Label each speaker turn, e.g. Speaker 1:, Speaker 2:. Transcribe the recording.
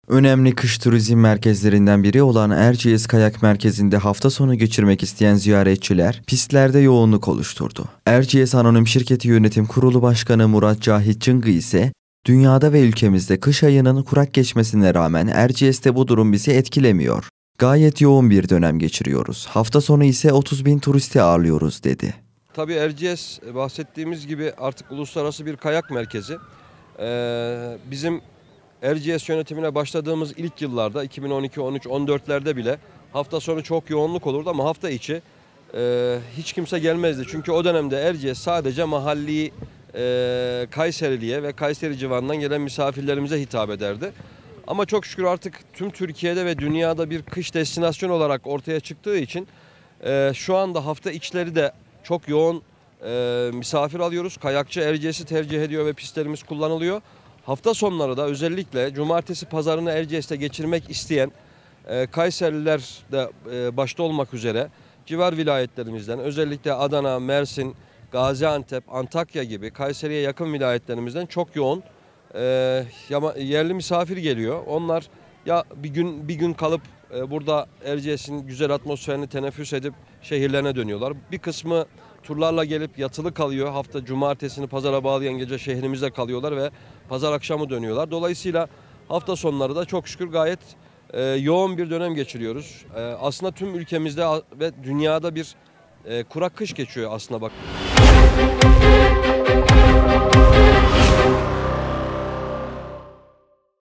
Speaker 1: Önemli kış turizm merkezlerinden biri olan Erciyes Kayak Merkezi'nde hafta sonu geçirmek isteyen ziyaretçiler pistlerde yoğunluk oluşturdu. Erciyes Anonim Şirketi Yönetim Kurulu Başkanı Murat Cahit Çıngı ise dünyada ve ülkemizde kış ayının kurak geçmesine rağmen Erciyes'te bu durum bizi etkilemiyor. Gayet yoğun bir dönem geçiriyoruz. Hafta sonu ise 30.000 turisti ağırlıyoruz dedi.
Speaker 2: Tabii Erciyes bahsettiğimiz gibi artık uluslararası bir kayak merkezi. Bizim Erciyes yönetimine başladığımız ilk yıllarda 2012, 13, 14'lerde bile hafta sonu çok yoğunluk olurdu ama hafta içi hiç kimse gelmezdi. Çünkü o dönemde Erciyes sadece mahalli Kayseriliye ve Kayseri civarından gelen misafirlerimize hitap ederdi. Ama çok şükür artık tüm Türkiye'de ve dünyada bir kış destinasyonu olarak ortaya çıktığı için şu anda hafta içleri de çok yoğun misafir alıyoruz. Kayakçı Erciyes'i tercih ediyor ve pistlerimiz kullanılıyor. Hafta sonları da özellikle cumartesi pazarını Erciyes'te geçirmek isteyen Kayseriler de başta olmak üzere civar vilayetlerimizden özellikle Adana, Mersin, Gaziantep, Antakya gibi Kayseri'ye yakın vilayetlerimizden çok yoğun yerli misafir geliyor. Onlar ya bir gün kalıp burada Erciyes'in güzel atmosferini teneffüs edip şehirlerine dönüyorlar. Bir kısmı turlarla gelip yatılı kalıyor. Hafta cumartesini pazara bağlayan gece şehrimizde kalıyorlar ve pazar akşamı dönüyorlar. Dolayısıyla hafta sonları da çok şükür gayet yoğun bir dönem geçiriyoruz. Aslında tüm ülkemizde ve dünyada bir kurak kış geçiyor aslında bak.